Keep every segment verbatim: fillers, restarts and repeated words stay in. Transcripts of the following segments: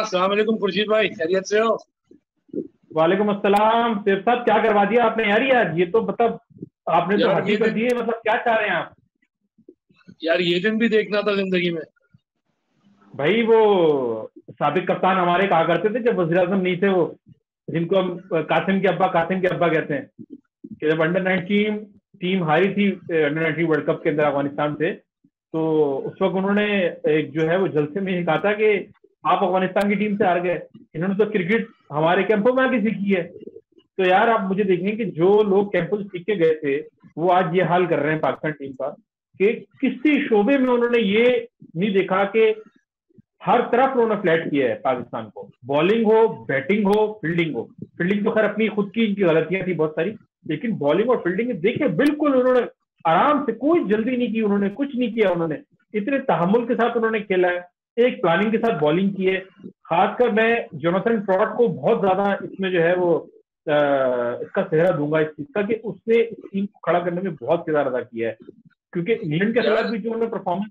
अस्सलाम वालेकुम खुर्शीद भाई, खैरियत से हो? वालेकुम अस्सलाम। सिर्फ साहब क्या करवा दिया आपने यार, यार ये तो मतलब आपने तो यार हद ही ये कर दिन दी है। मतलब क्या चाह रहे हैं आप? यार ये दिन भी देखना था जिंदगी में। भाई वो साबिक कप्तान हमारे कहा करते थे जब वजीर आजम नहीं थे वो, जिनको हम अ, कासिम के अब्बा कासिम के अब्बा कहते हैं, कि जब अंडर नाइनटीन टीम हारी थी अंडर नाइनटीन वर्ल्ड कप के अंदर अफगानिस्तान से, तो उस वक्त उन्होंने एक जो है वो जलसे में ही कहा था कि आप अफगानिस्तान की टीम से हार गए, इन्होंने तो क्रिकेट हमारे कैंपों में आके सीखी है। तो यार आप मुझे देखें कि जो लोग कैंपों से सीख के गए थे वो आज ये हाल कर रहे हैं पाकिस्तान टीम का, कि किसी शोबे में उन्होंने ये नहीं देखा कि हर तरफ उन्होंने फ्लैट किया है पाकिस्तान को, बॉलिंग हो, बैटिंग हो, फील्डिंग हो। फील्डिंग तो खैर अपनी खुद की इनकी गलतियां थी बहुत सारी, लेकिन बॉलिंग और फील्डिंग देखिए बिल्कुल उन्होंने आराम से, कोई जल्दी नहीं की उन्होंने, कुछ नहीं किया उन्होंने, इतने तहमुल के साथ उन्होंने खेला है, एक प्लानिंग के साथ बॉलिंग की है। खासकर मैं जोनाथन ट्रॉट को बहुत ज्यादा इसमें जो है वो आ, इसका सेहरा दूंगा इस चीज का कि उसने इस टीम को खड़ा करने में बहुत किरदार अदा किया है, क्योंकि इंग्लैंड के खिलाफ यार भी जो उन्होंने परफॉर्मेंस।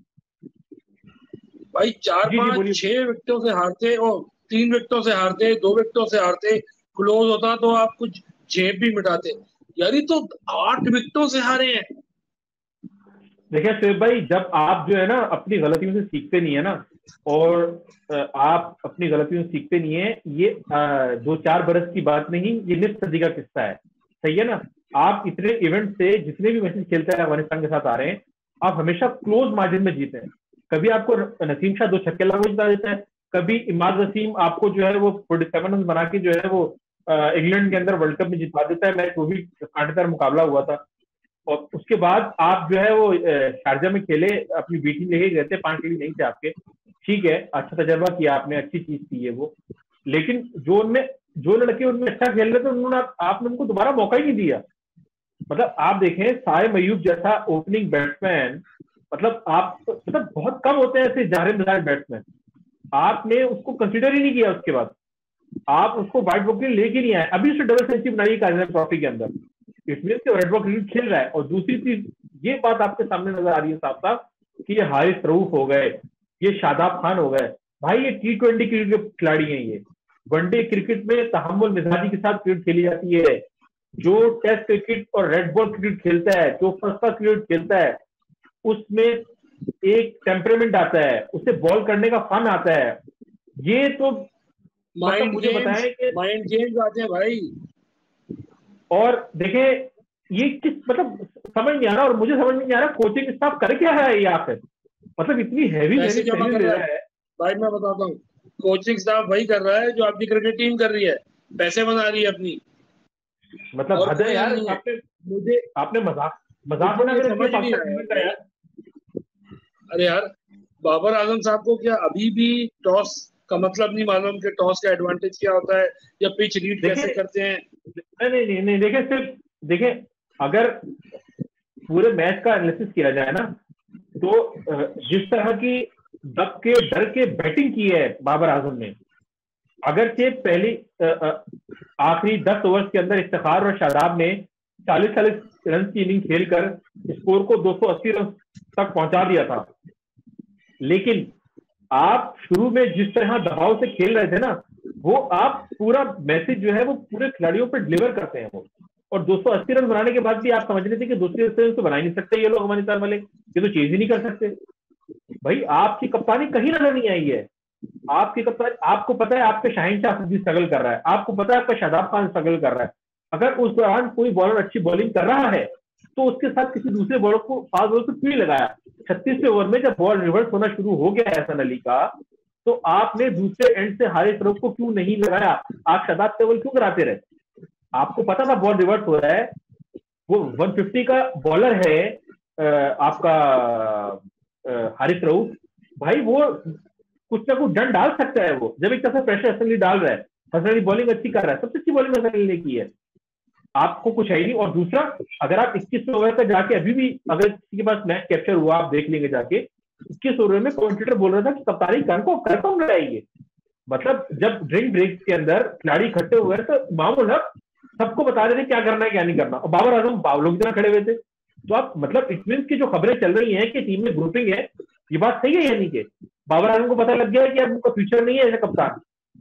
भाई चार जी जी पांच बोलिए। छह विकेटों से हारते और तीन विकेटों से हारते, दो विकेटों से हारते, क्लोज होता तो आप कुछ जेब भी मिटाते। यार ये तो आठ विकेटों से हारे हैं। देखिए शोएब भाई, जब आप जो है ना अपनी गलतियों से सीखते नहीं है ना, और अ, आप अपनी गलतियों से सीखते नहीं है, ये अ, दो चार बरस की बात नहीं, ये निस सदी का किस्सा है। सही है ना? आप इतने इवेंट से जितने भी मैचेस खेलते हैं अफगानिस्तान के साथ आ रहे हैं, आप हमेशा क्लोज मार्जिन में जीते हैं। कभी आपको नसीम शाह दो छक्के लगा जिता देता है, कभी इमाद वसीम आपको जो है वो फोर्टी सेवन रन बना के जो है वो अ, इंग्लैंड के अंदर वर्ल्ड कप में जितवा देता है मैच, वो भी कांटेदार मुकाबला हुआ था। और उसके बाद आप जो है वो अ, शारजा में खेले, अपनी बी टीम लेके गए थे, पांच टीम नहीं थे आपके, ठीक है, अच्छा तजर्बा किया आपने, अच्छी चीज थी ये वो, लेकिन जो उनमें जो लड़के उनमें अच्छा खेल रहे थे उन्होंने आप, आपने उनको दोबारा मौका ही नहीं दिया। मतलब आप देखें साय मयूब जैसा ओपनिंग बैट्समैन, मतलब आप मतलब बहुत कम होते हैं ऐसे जाहिर मिजाज बैट्समैन, आपने उसको कंसिडर ही नहीं किया। उसके बाद आप उसको व्हाइट बॉल के लिए लेके नहीं आए, अभी उसने डबल सेंचुरी बनाई काजिम ट्रॉफी के अंदर, इसमें से रेड बॉल क्रिकेट खेल रहा है। और दूसरी चीज ये बात आपके सामने नजर आ रही है साफ साफ कि ये हारिस रऊफ हो गए, ये शादाब खान हो गए, भाई ये टी ट्वेंटी क्रिकेट के खिलाड़ी हैं। ये वनडे क्रिकेट में तहम्मुल मिजाजी के साथ क्रिकेट खेली जाती है। जो टेस्ट क्रिकेट और रेड बॉल क्रिकेट खेलता है, जो फर्स्ट क्लास क्रिकेट खेलता है, उसमें एक टेम्परेमेंट आता है, उसे बॉल करने का फन आता है। ये तो मतलब माइंड मुझे गेम्स बताएं कि, माइंड गेम्स आते हैं भाई। और देखें ये किस मतलब समझ नहीं आ रहा, और मुझे समझ नहीं आ रहा कोचिंग स्टाफ कर क्या है ये आखिर, मतलब इतनी हैवी पैसे हैवी जमा सैलरी कर ले रहा है रहा है। भाई, मैं बताता हूँ। कोचिंग स्टाफ वही कर रहा है जो आपकी क्रिकेट टीम कर रही है, पैसे बना रही है अपनी। मतलब और हद है कोई हल यार, नहीं है। आपने मुझे आपने मजाक मजाक मुझे बना ये के रखी है समझ नहीं पाकिस्तान आया टीम का भाई। यार। अरे यार, बाबर आजम साहब को क्या अभी भी टॉस का मतलब नहीं मालूम कि टॉस का एडवांटेज क्या होता है या पिच रीड कैसे देखिए करते हैं? नहीं नहीं नहीं नहीं, देखिए सिर्फ देखिए, अगर पूरे मैच का एनालिसिस किया जाए ना, तो अ, जिस तरह की दब के डर के बैटिंग की है बाबर आजम ने, अगर से पहली अ, अ, आखिरी दस ओवर के अंदर इफ्तिखार और शादाब ने चालीस चालीस रन की इनिंग खेलकर स्कोर को दो सौ अस्सी रन तक पहुंचा दिया था, लेकिन आप शुरू में जिस तरह दबाव से खेल रहे थे ना, वो आप पूरा मैसेज जो है वो पूरे खिलाड़ियों पर डिलीवर करते हैं वो। और दो सौ अस्सी रन बनाने के बाद भी आप समझ रहे थे कि दूसरे अस्सी रन तो बना ही नहीं सकते ये लोग अफगानिस्तान वाले, ये तो चेज ही नहीं कर सकते। भाई आपकी कप्तानी कहीं नजर नहीं आई है। आपकी कप्तान, आपको पता है आपके शाहीन शाह अफरीदी स्ट्रगल कर रहा है, आपको पता है आपका शादाब खान स्ट्रगल कर रहा है, अगर उस दौरान कोई बॉलर अच्छी बॉलिंग कर रहा है तो उसके साथ किसी दूसरे बॉलर को फास्ट बॉलर को क्यों नहीं लगाया? छत्तीसवें ओवर में जब बॉल रिवर्स होना शुरू हो गया है हसन अली का, तो आपने दूसरे एंड से हारिस रऊफ को क्यों नहीं लगाया? आप शादाब केवल क्यों कराते रहे? आपको पता था बॉल रिवर्स हो रहा है, वो एक सौ पचास का बॉलर है अ, आपका अ, हारिस रऊफ, भाई वो कुछ ना कुछ डन डाल सकता है। वो जब एक तरफ से प्रेशर हसन अली डाल रहा है, हसन अली बॉलिंग अच्छी कर रहा है, सबसे अच्छी बॉलिंग हसन अली ने की है, आपको कुछ है ही नहीं। और दूसरा, अगर आप इक्कीस ओवर का जाके अभी भी अगर किसी के पास मैच कैप्चर हुआ आप देख लेंगे जाके, इक्कीस ओवर में कमेंटेटर बोल रहा था कि कप्तानी कौन को कर कौन रहा है ये। मतलब जब ड्रिंक ब्रेक के अंदर खिलाड़ी इकट्ठे हुए तो मामूल हक सबको बता रहे थे क्या करना है क्या नहीं करना, और बाबर आजम बावलों की तरह खड़े हुए थे। तो आप मतलब इट मीन की जो खबरें चल रही हैं कि टीम में ग्रुपिंग है, ये बात सही है यानी कि बाबर आजम को पता लग गया है कि अब उनका फ्यूचर नहीं है ऐसे कप्तान,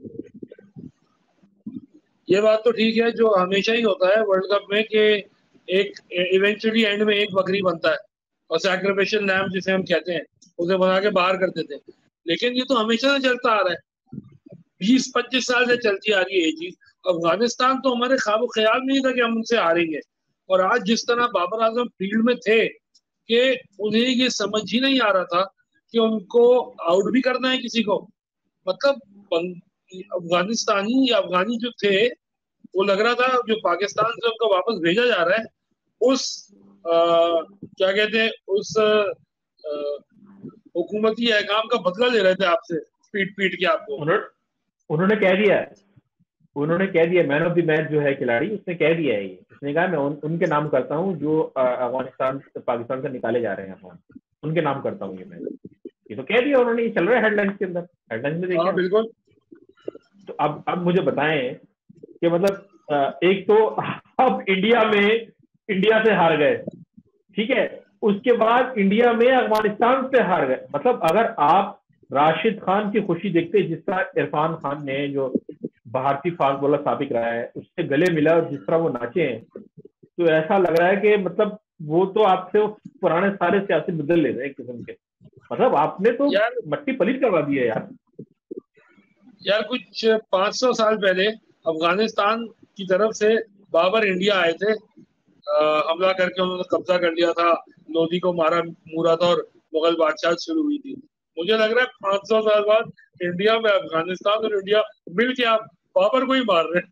ये बात तो ठीक है, जो हमेशा ही होता है वर्ल्ड कप में कि एक इवेंचुअली एंड में एक बकरी बनता है और सैक्रिफिशियल लैम्ब जिसे हम कहते हैं उसे बना के बाहर कर देते हैं। लेकिन ये तो हमेशा से चलता आ रहा है, बीस पच्चीस साल से चलती आ रही है ये चीज। अफगानिस्तान तो हमारे ख्वाब ख्याल में नहीं था कि हम उनसे हारेंगे। और आज जिस तरह बाबर आजम फील्ड में थे कि उन्हें ये समझ ही नहीं आ रहा था कि उनको आउट भी करना है किसी को। मतलब अफगानिस्तानी या अफगानी जो थे वो लग रहा था जो पाकिस्तान से उनको वापस भेजा जा रहा है उस आ, क्या कहते हैं उस आ, हुकूमती अहकाम का बदला ले रहे थे आपसे पीट पीट के आपको। उन्होंने उन्होंने कह दिया है उन्होंने कह दिया मैन ऑफ द मैच जो है खिलाड़ी, उसने कह दिया है, ये उसने कहा मैं उन, उनके नाम करता हूँ जो अफगानिस्तान से पाकिस्तान से निकाले जा रहे हैं अफगान, उनके नाम करता हूँ ये मैच। ये तो कह दिया उन्होंने, ये चल रहा है हेडलाइंस के अंदर, हेडलाइंस में देखिए। बिल्कुल। तो अब अब मुझे बताएं कि मतलब एक तो अब इंडिया में इंडिया से हार गए, ठीक है, उसके बाद इंडिया में अफगानिस्तान से हार गए। मतलब अगर आप राशिद खान की खुशी देखते जिस तरह इरफान खान ने जो भारतीय फास्ट बॉलर साबिक रहा है उससे गले मिला और जिस तरह वो नाचे हैं, तो ऐसा लग रहा है कि मतलब वो तो आपसे पुराने सारे सियासी बदल ले रहे हैं एक किस्म के। मतलब आपने तो यार मट्टी पलीत करवा दी है यार। यार कुछ पाँच सौ साल पहले अफगानिस्तान की तरफ से बाबर इंडिया आए थे, आ, हमला करके उन्होंने कब्जा कर लिया था, लोधी को मारा मूरा था और मुगल बादशाह शुरू हुई थी। मुझे लग रहा है पाँच सौ साल बाद इंडिया में अफगानिस्तान और इंडिया मिल के आप बाबर को ही मार रहे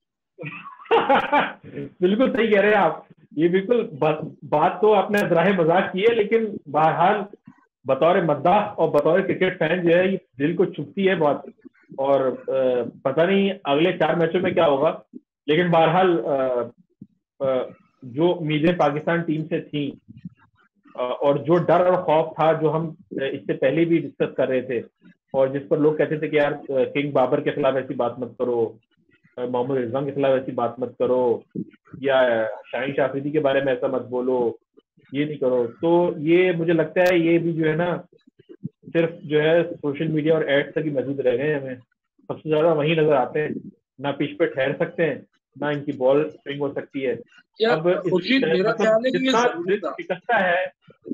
बिल्कुल सही कह रहे हैं आप, ये बिल्कुल बात, बात तो आपने जराहे मजाक की है, लेकिन बहरहाल बतौर मद्दाह और बतौर क्रिकेट फैन जो है ये दिल को चुभती है बहुत। और आ, पता नहीं अगले चार मैचों में क्या होगा, लेकिन बहरहाल जो उम्मीदें पाकिस्तान टीम से थी और जो डर और खौफ था जो हम इससे पहले भी डिस्कस कर रहे थे और जिस पर लोग कहते थे कि यार किंग बाबर के खिलाफ ऐसी बात मत करो, मोहम्मद रिजवान के खिलाफ ऐसी बात मत करो, या शाहीन शाह अफरीदी के बारे में ऐसा मत बोलो, ये नहीं करो, तो ये मुझे लगता है ये भी जो है ना सिर्फ जो है सोशल मीडिया और एड्स तक ही मौजूद रह गए। हमें सबसे ज्यादा वही नजर आते हैं, ना पिच पे ठहर सकते हैं ना इनकी बॉल स्विंग हो सकती है। अब मेरा ख्याल है कि ये जरूरी था, शिकस्ता है,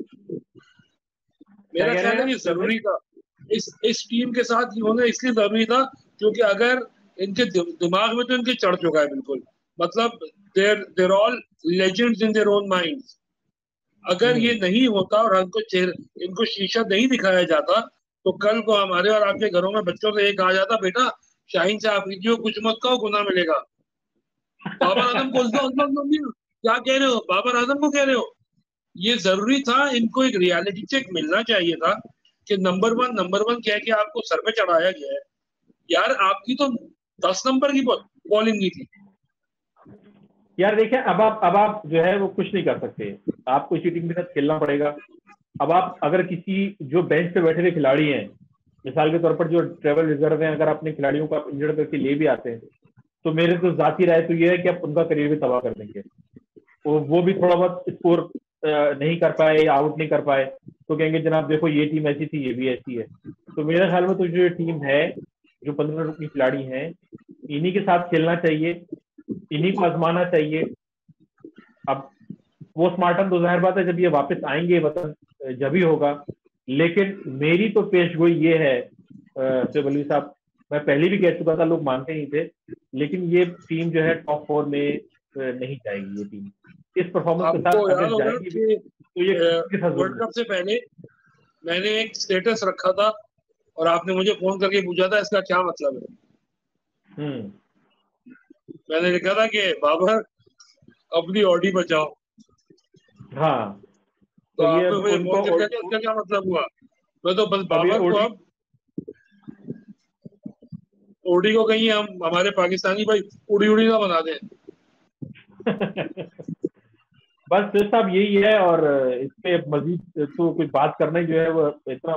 मेरा ख्याल है कि जरूरी था इस इस टीम के साथ होना, इसलिए जरूरी था क्योंकि अगर इनके दिमाग में तो इनके चढ़ चुका है बिल्कुल। मतलब they're they're all legends in their own minds. अगर ये नहीं होता और हमको इनको शीशा नहीं दिखाया जाता तो कल को हमारे और आपके घरों में बच्चों से एक आ जाता, बेटा शाहीन शाह अफरीदी को कुछ मत कहो, गुनाह मिलेगा। बाबर आजम को क्या कह रहे हो, बाबर आजम को कह रहे हो। ये जरूरी था, इनको एक रियलिटी चेक मिलना चाहिए था कि नंबर वन नंबर वन कह के आपको सर पे चढ़ाया गया है। यार आपकी तो दस नंबर की बॉलिंग नहीं थी। यार देखिए अब आप अब आप जो है वो कुछ नहीं कर सकते, आपको इसी टीम के साथ खेलना पड़ेगा। अब आप अगर किसी जो बेंच पे बैठे हुए खिलाड़ी हैं, मिसाल के तौर पर जो ट्रेवल रिजर्व हैं, अगर अपने खिलाड़ियों को आप इंजर्ड करके ले भी आते हैं तो मेरे तो जाती राय तो ये है कि आप उनका करियर भी तबाह कर देंगे। वो वो भी थोड़ा बहुत स्कोर नहीं कर पाए या आउट नहीं कर पाए तो कहेंगे जनाब देखो ये टीम ऐसी थी, ये भी ऐसी है। तो मेरे ख्याल में तो जो टीम है, जो पंद्रह की खिलाड़ी हैं, इन्हीं के साथ खेलना चाहिए, इन्हीं को आजमाना चाहिए। अब वो स्मार्टन तो जाहिर बात है जब ये वापस आएंगे वतन जब ही होगा, लेकिन मेरी तो पेशगोई ये है बलवी साहब, मैं पहले भी कह चुका था, लोग मानते नहीं थे, लेकिन ये टीम जो है टॉप फोर में नहीं जाएगी। ये टीम इस परफॉर्मेंस के साथ अगर जाएगी तो ये वर्ल्ड कप से पहले मैंने एक स्टेटस रखा था और आपने मुझे फोन करके पूछा था इसका क्या मतलब है। हम्म मैंने लिखा था कि बाबर अपनी ऑडी बचाओ। हाँ तो, तो ये मुझे फोन करके इसका क्या मतलब हुआ। मैं तो बस बाबर को अब ओडी को कहीं हम हमारे पाकिस्तानी भाई उड़ी उड़ी ना बना दें। बस तो साहब यही है, और इस पे मजीद तो कुछ बात करना जो है वो इतना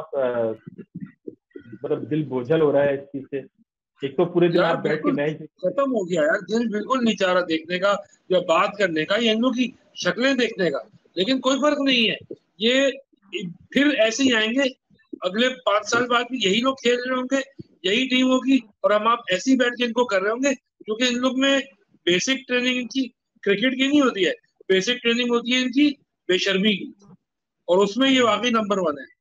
मतलब दिल बोझल हो रहा है इस चीज से। एक तो पूरे दिन आप बैठ के मैच खत्म हो गया यार, दिल बिल्कुल नहीं चाह रहा देखने का या बात करने का या इन लोगों की शक्लें देखने का, लेकिन कोई फर्क नहीं है। ये फिर ऐसे ही आएंगे, अगले पांच साल बाद भी यही लोग खेल रहे होंगे, यही टीम होगी और हम आप ऐसे ही बैठ के इनको कर रहे होंगे, क्योंकि इन लोग में बेसिक ट्रेनिंग इनकी क्रिकेट की नहीं होती है, बेसिक ट्रेनिंग होती है इनकी बेशर्मी की, और उसमें ये वाकई नंबर वन है।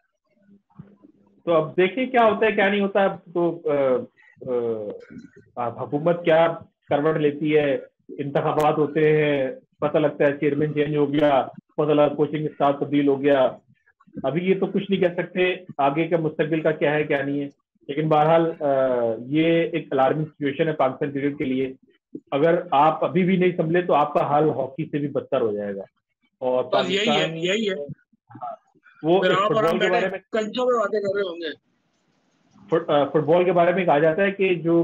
तो अब देखिए क्या होता है क्या नहीं होता। अब तो हुकूमत क्या करवट लेती है, इंतखाबात होते हैं, पता लगता है चेयरमैन चेंज हो गया, पता लगा कोचिंग स्टाफ तब्दील हो गया। अभी ये तो कुछ नहीं कह सकते आगे का मुस्तकबिल का क्या है क्या नहीं है, लेकिन बहरहाल ये एक अलार्मिंग सिचुएशन है पाकिस्तान क्रिकेट के लिए। अगर आप अभी भी नहीं संभले तो आपका हाल हॉकी से भी बदतर हो जाएगा। और बस यही है यही है वो फुटबॉल के बारे में कंचों में बातें कर रहे होंगे। फुटबॉल के बारे में कहा जाता है कि जो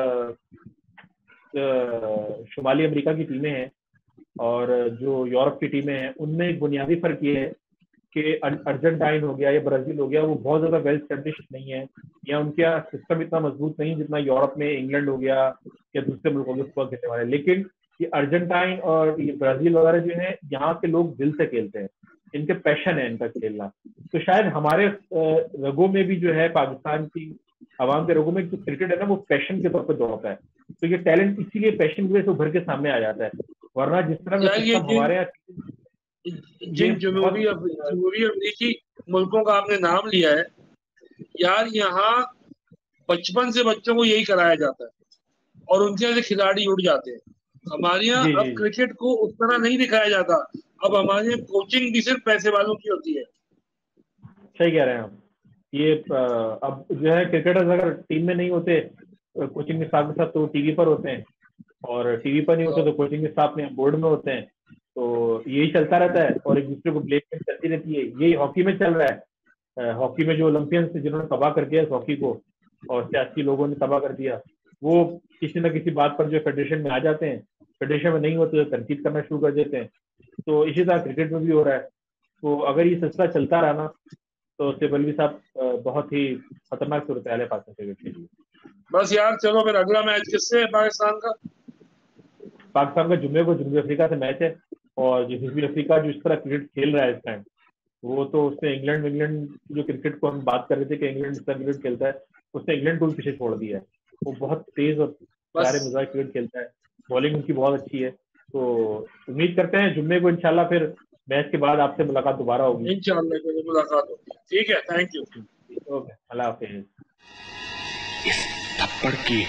शुमाली अमेरिका की टीमें हैं और जो यूरोप की टीमें हैं, उनमें एक बुनियादी फर्क ये है कि अर्जेंटाइन हो गया या ब्राजील हो गया, वो बहुत ज्यादा वेल स्टेब्लिश्ड नहीं है, या उनका सिस्टम इतना मजबूत नहीं जितना यूरोप में इंग्लैंड हो गया या दूसरे मुल्कों में फुटबॉल खेलने वाले। लेकिन ये अर्जेंटाइन और ये ब्राजील वगैरह जो है, यहाँ के लोग दिल से खेलते हैं, इनके पैशन है इनका खेलना। तो शायद हमारे रगों में भी जो है, पाकिस्तान की आवाम के रगों में जो क्रिकेट है ना, वो पैशन के तौर पर दौड़ता है। तो ये टैलेंट इसीलिए पैशन की वजह से उभर के सामने आ जाता है, वरना जिस तरह का सिस्टम हमारे यहाँ, जिन जमहूरी जमहूरी अमरीकी मुल्कों का आपने नाम लिया है यार, यहाँ बचपन से बच्चों को यही कराया जाता है और उनके यहाँ से खिलाड़ी उड़ जाते हैं। हमारे यहाँ अब क्रिकेट को उस तरह नहीं दिखाया जाता, अब हमारे यहाँ कोचिंग भी सिर्फ पैसे वालों की होती है। सही कह रहे हैं आप। ये अब जो है क्रिकेटर्स अगर टीम में नहीं होते कोचिंग के स्टाफ के साथ, तो टीवी पर होते हैं, और टीवी पर नहीं होते तो कोचिंग के स्टाफ में बोर्ड में होते हैं। तो यही चलता रहता है और एक दूसरे को ब्लेम चलती रहती है। यही हॉकी में चल रहा है। हॉकी में जो ओलंपियंस जिन्होंने तबाह कर दिया इस हॉकी को, और सियासी लोगों ने तबाह कर दिया, वो किसी न किसी बात पर जो फेडरेशन में आ जाते हैं, फेडरेशन में नहीं होते तो तनकीद करना शुरू कर देते हैं। तो इसी तरह क्रिकेट में भी हो रहा है। तो अगर ये सिलसिला चलता रहा ना, तो सिबलवी साहब बहुत ही खतरनाक सूरत है पाकिस्तान क्रिकेट के लिए। बस यार चलो फिर अगला मैच किससे है पाकिस्तान का? पाकिस्तान का जुम्मे को जनूबी अफ्रीका से मैच है, और जनूबी अफ्रीका जो इस तरह क्रिकेट खेल रहा है इस टाइम, वो तो उसने इंग्लैंड इंग्लैंड जो क्रिकेट को हम बात कर रहे थे कि इंग्लैंड इस तरह क्रिकेट खेलता है, उसने इंग्लैंड को भी पीछे छोड़ दिया है। वो बहुत तेज और प्यारे मजाक क्रिकेट खेलता है, बॉलिंग उनकी बहुत अच्छी है। तो उम्मीद करते हैं जुम्मे को इंशाल्लाह फिर मैच के बाद आपसे मुलाकात दोबारा होगी। इंशाल्लाह मुलाकात होगी। ठीक है, थैंक यू। ओके, अल्लाह हाफिज़। इस थप्पड़ की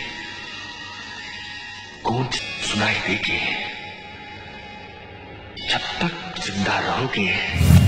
गूंज सुनाई देगी जब तक जिंदा रहोगे।